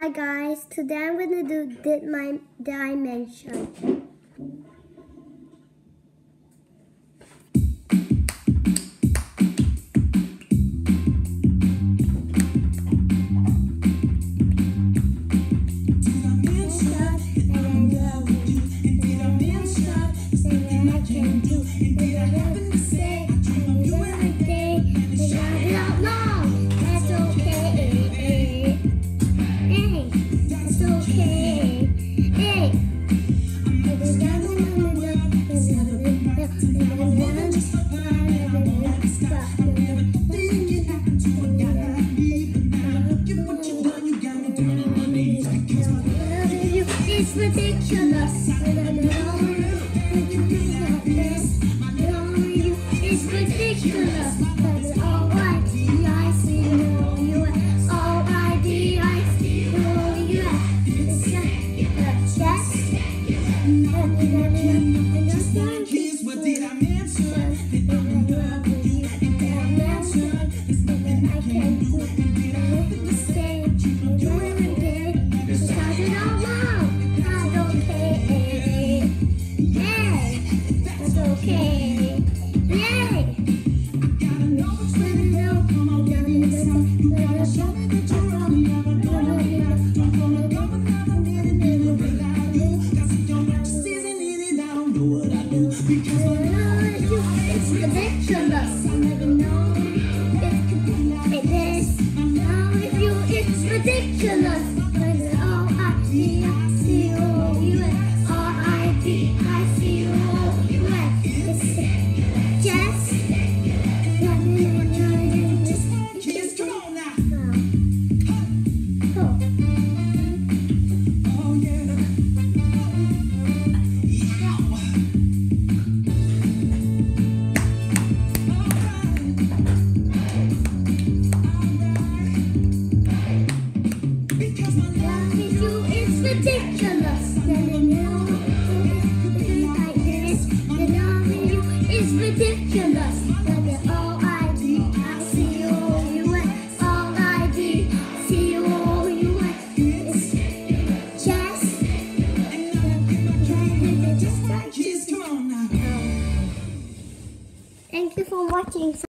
Hi guys, today I'm gonna do my dimension. It's ridiculous. It's ridiculous. Here's what did I mention? I'm in love with you, and did I mention? It's nothing I can do, and did I have to say? You do everything, just start it all wrong. That's okay. Hey, that's okay. Yay! I gotta know what's really real. Come on, get me this time. Better show me that you're wrong. Never gonna be enough. I'm gonna go another minute, never will I do. Got some young just isn't it, I don't know what I do. Because It's ridiculous. I never know it is. Now with you, it's ridiculous. Ridiculous. It's ridiculous. Thank you for watching.